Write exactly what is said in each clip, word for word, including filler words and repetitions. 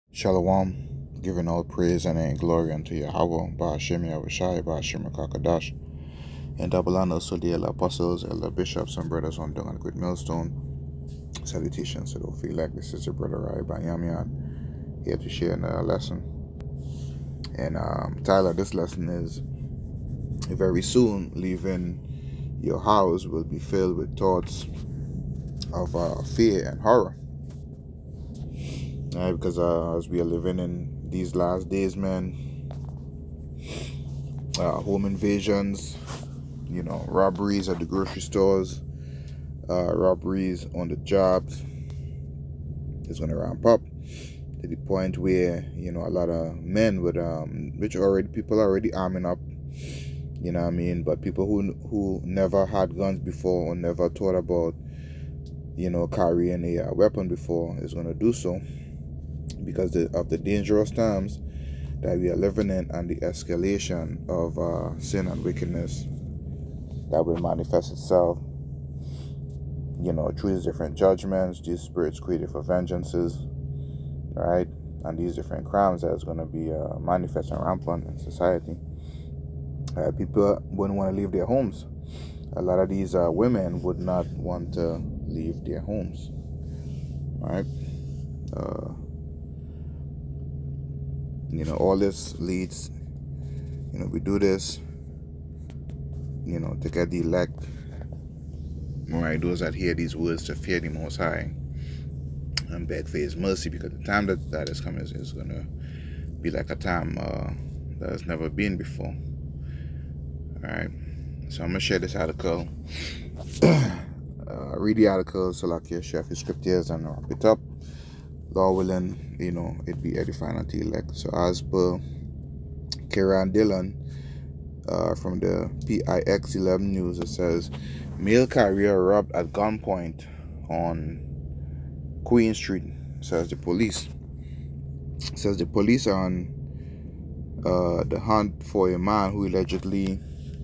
Shalom, giving all praise and glory unto Yahweh, Ba'ashem Yahushai, Ba'ashem Kakadash, and double honors to the elder apostles, elder bishops, and brothers on Dung and Great Millstone. Salutations to the feel like this is your brother Rai Banyamian, here to share another lesson. And um, Tyler, this lesson is very soon leaving your house will be filled with thoughts of uh, fear and horror. Right, because uh, as we are living in these last days, man, uh, home invasions, you know, robberies at the grocery stores, uh, robberies on the jobs is going to ramp up to the point where, you know, a lot of men with, um, which already, people are already arming up, you know what I mean, but people who, who never had guns before or never thought about, you know, carrying a uh, weapon before is going to do so. Because of the dangerous times that we are living in and the escalation of uh, sin and wickedness that will manifest itself, you know, through these different judgments, these spirits created for vengeances, right? And these different crimes that's going to be uh, manifest and rampant in society. Uh, people wouldn't want to leave their homes. A lot of these uh, women would not want to leave their homes, right? Uh, You know, all this leads, you know, we do this, you know, to get the elect, right, those that hear these words to fear the Most High and beg for His mercy, because the time that that is coming is, is going to be like a time uh, that has never been before. All right, so I'm going to share this article, uh, read the article, so like you share the scriptures and wrap it up. Lord willing, you know, it be edifying unto the elect. So as per Kieran Dillon uh, from the P I X eleven News, it says, male carrier robbed at gunpoint on Queen Street, says the police. It says the police are on uh, the hunt for a man who allegedly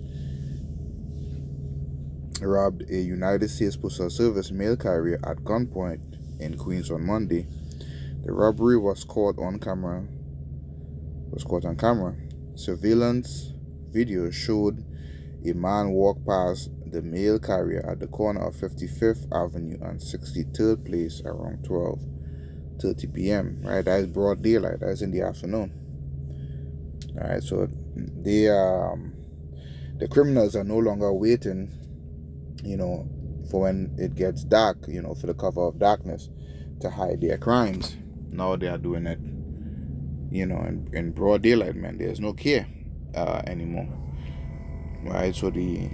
robbed a United States Postal Service mail carrier at gunpoint in Queens on Monday. The robbery was caught on camera. Was caught on camera. Surveillance video showed a man walk past the mail carrier at the corner of fifty-fifth Avenue and sixty-third Place around twelve thirty p m Right, that is broad daylight. That is in the afternoon. All right, so they um the criminals are no longer waiting, you know, for when it gets dark, you know, for the cover of darkness to hide their crimes. Now they are doing it, you know, in, in broad daylight, man. There's no care uh, anymore, right? So the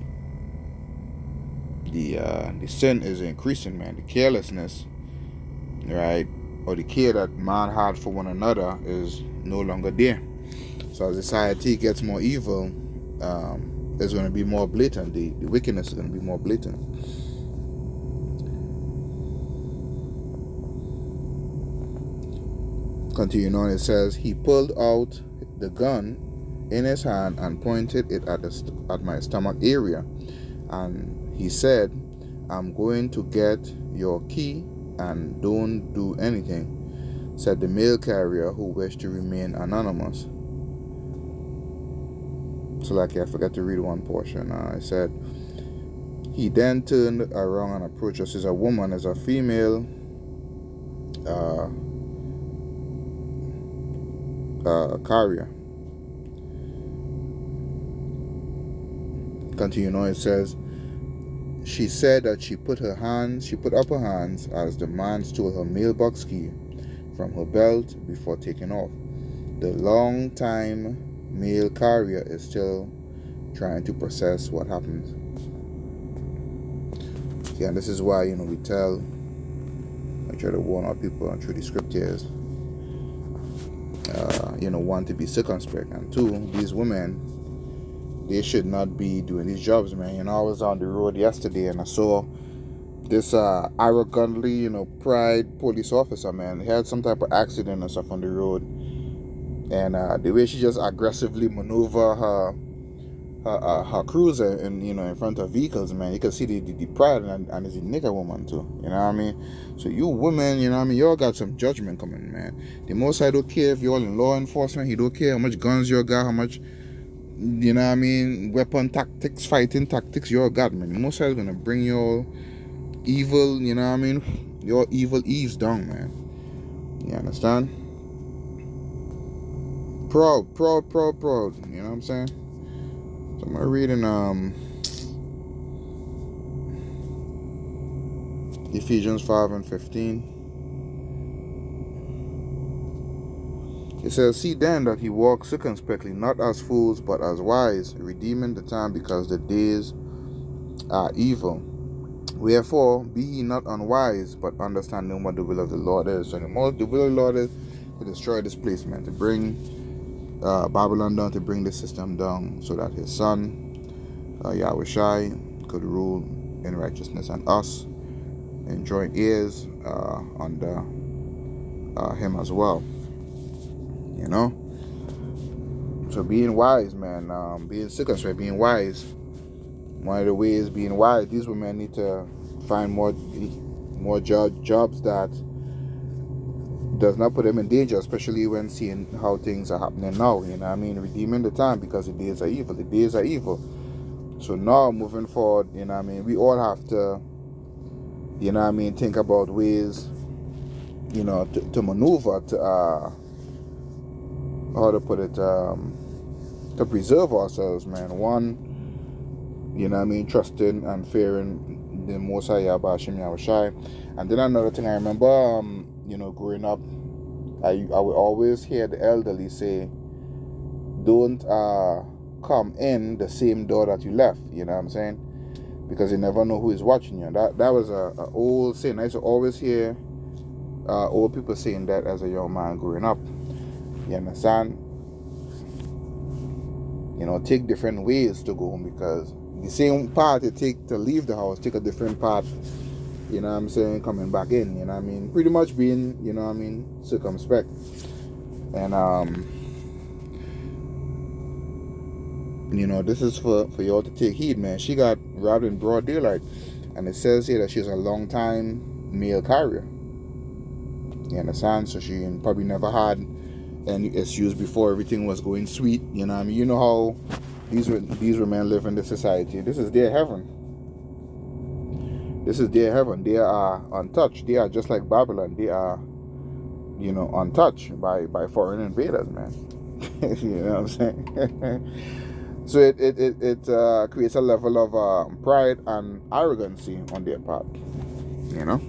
the uh, the sin is increasing, man. The carelessness, right, or the care that man had for one another is no longer there. So as society gets more evil, um, there's going to be more blatant. The, the wickedness is going to be more blatant. Continuing on, it says, he pulled out the gun in his hand and pointed it at, the, at my stomach area. And he said, I'm going to get your key and don't do anything, said the mail carrier, who wished to remain anonymous. So like I forgot to read one portion. Uh, I said, he then turned around and approached us as a woman, as a female uh, Uh, carrier. Continuing on, it says, she said that she put her hands, she put up her hands as the man stole her mailbox key from her belt before taking off. The long-time mail carrier is still trying to process what happened. Yeah, and this is why, you know, we tell, I try to warn our people through the scriptures. Uh, you know, one, to be circumspect, and two, these women, they should not be doing these jobs, man. You know, I was on the road yesterday and I saw this uh, arrogantly, you know, pride police officer, man. He had some type of accident or stuff on the road, and uh, the way she just aggressively maneuver her her, uh, her cruiser and you know in front of vehicles, man, you can see the, the, the pride, and, and it's a nigga woman too. You know what I mean? So you women, you know what I mean, y'all got some judgment coming, man. The Most High don't care if you're all in law enforcement. He don't care how much guns you got, how much, you know what I mean, weapon tactics, fighting tactics you all got, man. The Most High is gonna bring your evil, you know what I mean, your evil Eves down, man. You understand? Proud, proud, proud, proud. You know what I'm saying? So I'm reading um Ephesians five and fifteen. It says, see then that he walk circumspectly, not as fools, but as wise, redeeming the time, because the days are evil. Wherefore, be ye not unwise, but understanding what the will of the Lord is. So the most the will of the Lord is to destroy this place, man, to bring uh, Babylon down, to bring the system down, so that his son, uh, Yahushai, could rule in righteousness, and us enjoy heirs uh, under uh, him as well. You know, so being wise, man, um, being circumspect, being wise. One of the ways being wise, these women need to find more, more job, jobs that does not put them in danger, especially when seeing how things are happening now. You know what I mean? Redeeming the time, because the days are evil. The days are evil. So now, moving forward, you know what I mean, we all have to, you know what I mean, think about ways, you know, to, to maneuver, to, uh, how to put it, um, to preserve ourselves, man. One, you know what I mean, trusting and fearing the Most High Yahweh Yahushai. And then another thing I remember, um, you know, growing up, I, I would always hear the elderly say, don't uh, come in the same door that you left, you know what I'm saying? Because you never know who is watching you. That that was a, a old saying. I used to always hear uh, old people saying that as a young man growing up. You understand? You know, take different ways to go home, because the same path you take to leave the house, take a different path, you know what I'm saying, coming back in, you know what I mean? Pretty much being, you know what I mean, circumspect. And, um, you know, this is for, for y'all to take heed, man. She got robbed in broad daylight. And it says here that she's a long time mail carrier. You understand? So she probably never had any issues before. Everything was going sweet, you know what I mean? You know how these these women live in this society. This is their heaven. This is their heaven. They are untouched. They are just like Babylon. They are, you know, untouched by, by foreign invaders, man. You know what I'm saying? So it it, it, it uh, creates a level of uh, pride and arrogancy on their part, you know?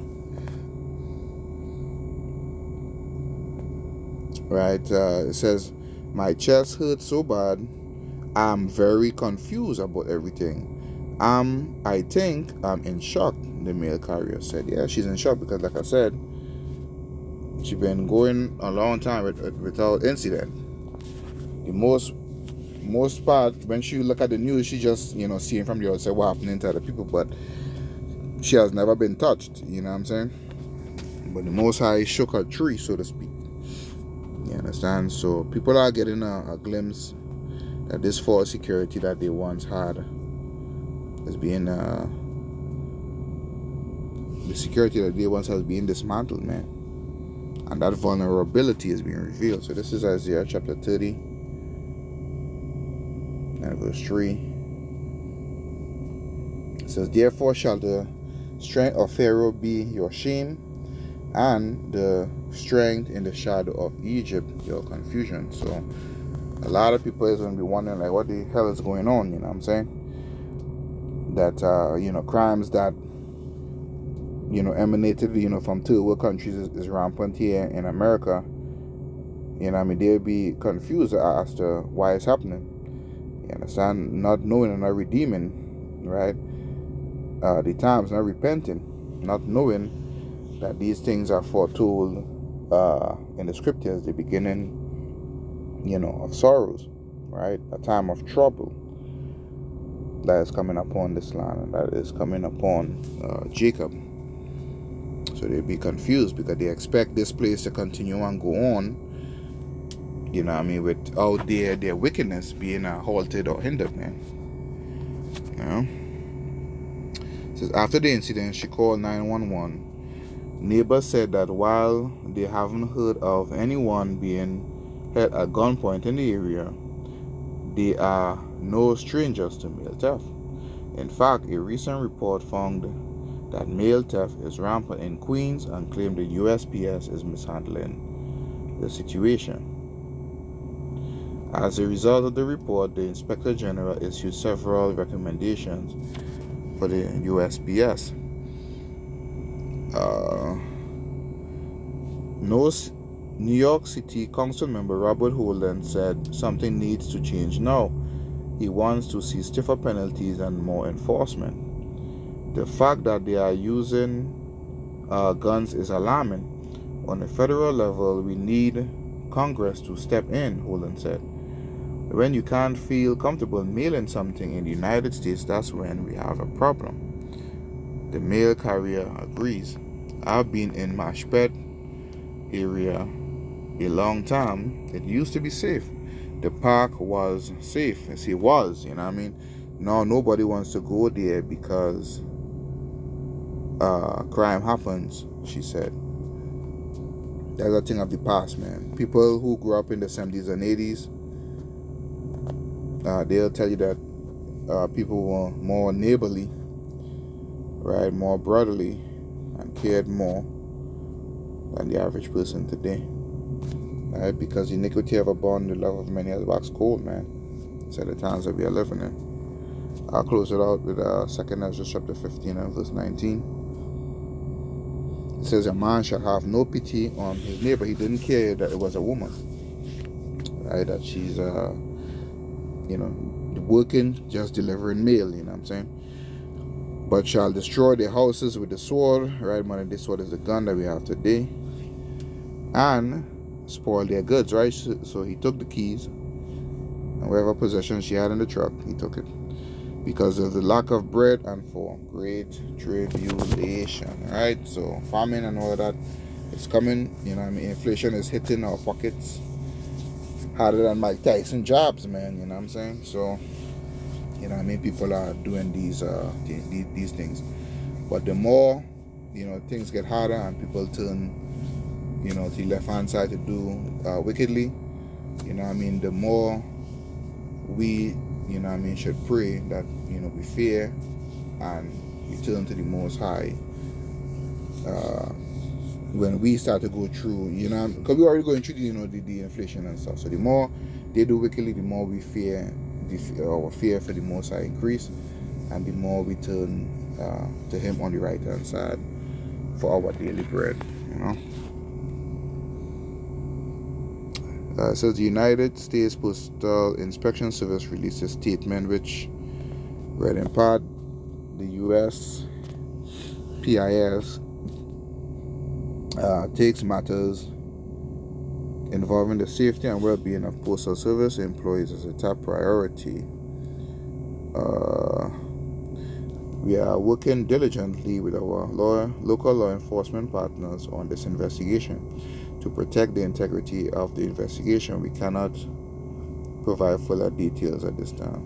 Right, uh, it says, my chest hurts so bad, I'm very confused about everything. Um, I think I'm in shock, the mail carrier said. Yeah, she's in shock because, like I said, she's been going a long time with, without incident. The most, most part, when she look at the news, she just, you know, seeing from the outside what happening to other people, but she has never been touched, you know what I'm saying? But the Most High shook her tree, so to speak. You understand? So people are getting a, a glimpse that this false security that they once had is being uh, the security that they once has been dismantled, man. And that vulnerability is being revealed. So this is Isaiah chapter thirty and verse three. It says, therefore shall the strength of Pharaoh be your shame, and the strength in the shadow of Egypt, your confusion. So a lot of people is going to be wondering, like, what the hell is going on, you know what I'm saying? That, uh, you know, crimes that, you know, emanated, you know, from third world countries is, is rampant here in America. You know what I mean? They'll be confused as to why it's happening. You understand? Not knowing and not redeeming, right? Uh, the times, not repenting, not knowing that these things are foretold uh, in the scriptures, the beginning, you know, of sorrows, right? A time of trouble that is coming upon this land, and that is coming upon uh, Jacob. So they'll be confused because they expect this place to continue and go on, you know what I mean, without their, their wickedness being uh, halted or hindered, man. You know? It says after the incident, she called nine one one. Neighbors said that while they haven't heard of anyone being held at gunpoint in the area, they are no strangers to mail theft. In fact, a recent report found that mail theft is rampant in Queens and claimed the U S P S is mishandling the situation. As a result of the report, the Inspector General issued several recommendations for the U S P S. Uh, New York City Council member Robert Holden said something needs to change now. He wants to see stiffer penalties and more enforcement. The fact that they are using uh, guns is alarming. On a federal level, we need Congress to step in, Holden said. When you can't feel comfortable mailing something in the United States, that's when we have a problem. The mail carrier agrees. I've been in Mashpet area a long time. It used to be safe. The park was safe. Yes, it was, you know what I mean? Now nobody wants to go there because uh, crime happens, she said. That's a thing of the past, man. People who grew up in the seventies and eighties, uh, they'll tell you that uh, people were more neighborly, right? More brotherly, and cared more than the average person today, right? Because the iniquity of a bond, the love of many has waxed cold, man. It's at the times that we are living in. I'll close it out with uh, Second Ezra chapter fifteen and verse nineteen. It says, a man shall have no pity on his neighbor. He didn't care that it was a woman, right? That she's, uh, you know, working, just delivering mail, you know what I'm saying? But shall destroy their houses with the sword, right? Man, this sword is the gun that we have today, and spoil their goods, right? So, so he took the keys, and whatever possession she had in the truck, he took it. Because of the lack of bread and for great tribulation, right? So famine and all of that is coming, you know what I mean? Inflation is hitting our pockets harder than Mike Tyson jobs, man, you know what I'm saying? So, you know what I mean? People are doing these, uh, these, these things. But the more, you know, things get harder and people turn, you know, to the left-hand side to do uh, wickedly, you know what I mean? The more we, you know what I mean, should pray that, you know, we fear and we turn to the Most High uh, when we start to go through, you know, because we're already going through, you know, the, the inflation and stuff. So the more they do wickedly, the more we fear, the, our fear for the Most High increase, and the more we turn uh, to Him on the right-hand side for our daily bread, you know. Uh, it says the United States Postal Inspection Service released a statement which read in part, the U S P I S uh, takes matters involving the safety and well-being of postal service employees as a top priority. Uh, we are working diligently with our law, local law enforcement partners on this investigation. To protect the integrity of the investigation, we cannot provide fuller details at this time.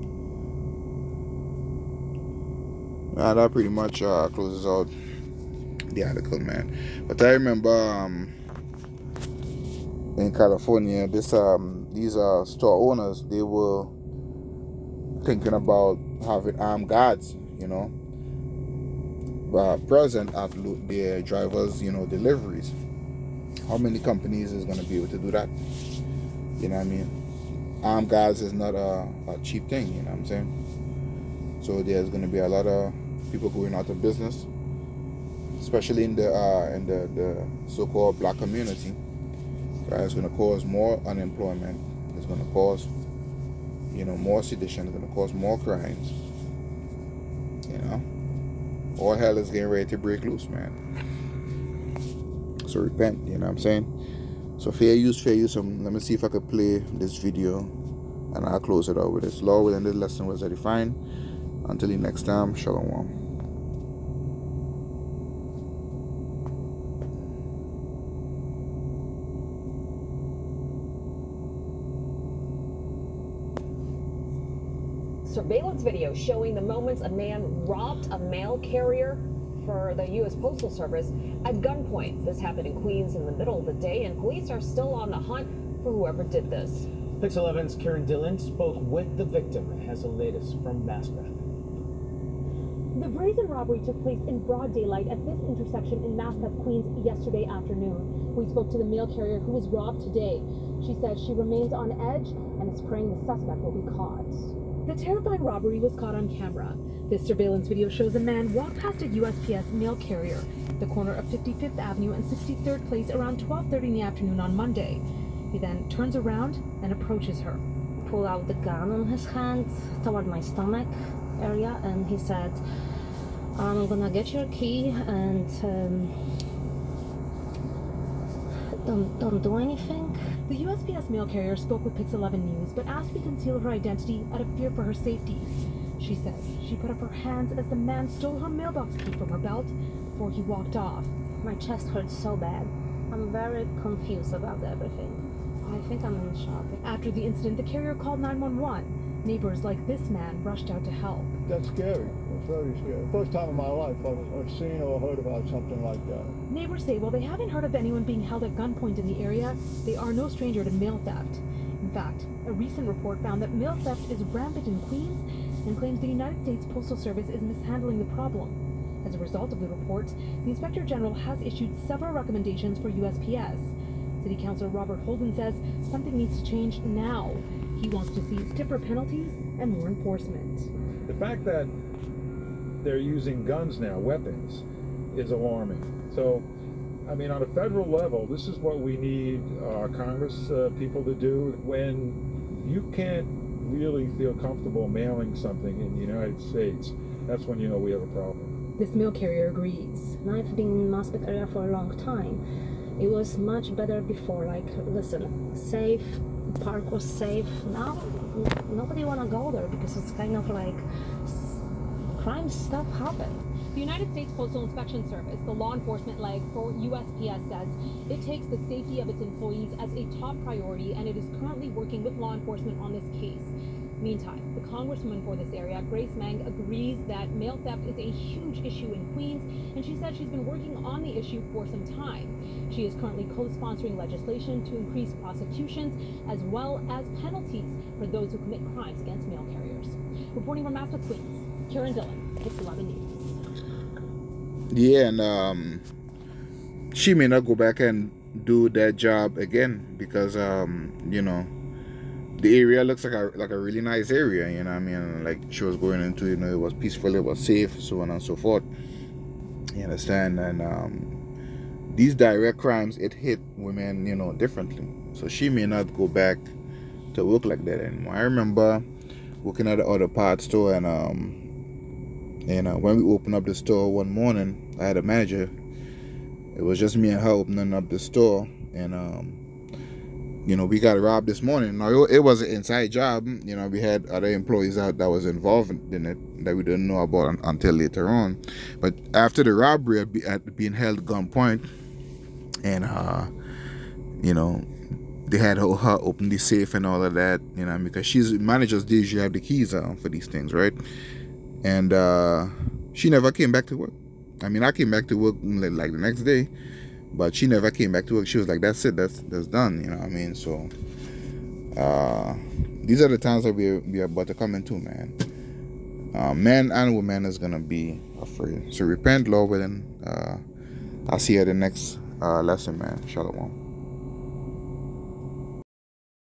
And that pretty much uh, closes out the article, man. But I remember um, in California, this um, these uh, store owners, they were thinking about having armed guards, you know, uh, present at their drivers, you know, deliveries. How many companies is going to be able to do that? You know what I mean? Armed guards is not a, a cheap thing, you know what I'm saying? So there's going to be a lot of people going out of business, especially in the uh, in the, the so-called black community. Right? It's going to cause more unemployment. It's going to cause, you know, more sedition. It's going to cause more crimes. You know? All hell is getting ready to break loose, man. So repent, you know what I'm saying? So fair use, fair use. Um, let me see if I could play this video and I'll close it out with this. Law within the lesson was defined. Until the next time, shalom. surveillance video showing the moments a man robbed a mail carrier for the U S Postal Service at gunpoint. This happened in Queens in the middle of the day, and police are still on the hunt for whoever did this. Pix eleven's Karen Dillon spoke with the victim and has the latest from Maspeth. The brazen robbery took place in broad daylight at this intersection in Maspeth, Queens yesterday afternoon. We spoke to the mail carrier who was robbed today. She said she remains on edge and is praying the suspect will be caught. The terrifying robbery was caught on camera. This surveillance video shows a man walk past a U S P S mail carrier at the corner of fifty-fifth Avenue and sixty-third Place around twelve thirty in the afternoon on Monday. He then turns around and approaches her. Pulled out the gun on his hand toward my stomach area, and he said, I'm gonna get your key and um, don't, don't do anything. The U S P S mail carrier spoke with Pix eleven News, but asked to conceal her identity out of fear for her safety. She says she put up her hands as the man stole her mailbox key from her belt before he walked off. My chest hurts so bad. I'm very confused about everything. I think I'm in shock. After the incident, the carrier called nine one one. Neighbors like this man rushed out to help. That's scary. It's very scary. First time in my life I've, I've seen or heard about something like that. Neighbors say while they haven't heard of anyone being held at gunpoint in the area, they are no stranger to mail theft. In fact, a recent report found that mail theft is rampant in Queens and claims the United States Postal Service is mishandling the problem. As a result of the report, the Inspector General has issued several recommendations for U S P S. City Councilor Robert Holden says something needs to change now. He wants to see stiffer penalties and more enforcement. The fact that they're using guns now, weapons, is alarming. So, I mean, on a federal level, this is what we need uh, Congress uh, people to do. When you can't really feel comfortable mailing something in the United States, that's when you know we have a problem. This mail carrier agrees. I've been in Maspeth area for a long time. It was much better before, like, listen, safe, park was safe. Now, nobody want to go there because it's kind of like crime stuff happen. The United States Postal Inspection Service, the law enforcement leg for U S P S, says it takes the safety of its employees as a top priority, and it is currently working with law enforcement on this case. Meantime, the congresswoman for this area, Grace Meng, agrees that mail theft is a huge issue in Queens, and she said she's been working on the issue for some time. She is currently co-sponsoring legislation to increase prosecutions as well as penalties for those who commit crimes against mail carriers. Reporting from Maspeth, Queens, Karen Dillon, Pix eleven News. Yeah, and um, she may not go back and do that job again because, um, you know, the area looks like a like a really nice area, you know what I mean? Like she was going into, you know, it was peaceful, it was safe, so on and so forth. You understand? And um, these direct crimes, it hit women, you know, differently. So she may not go back to work like that anymore. I remember working at the other part store, and um, you know, when we opened up the store one morning, I had a manager. It was just me and her opening up the store, and um. You know, we got robbed this morning. Now, it was an inside job. You know, we had other employees out that was involved in it that we didn't know about until later on. But after the robbery, at being held at gunpoint, and, uh, you know, they had her, her open the safe and all of that, you know, because she's managers, they usually have the keys uh, for these things, right? And uh, she never came back to work. I mean, I came back to work like the next day. But she never came back to work. She was like, that's it, that's that's done, you know what I mean? So uh, these are the times that we're, we're about to come into, man. Uh, men and women is going to be afraid. So repent, Lord willing. Uh, I'll see you at the next uh, lesson, man. Shalom.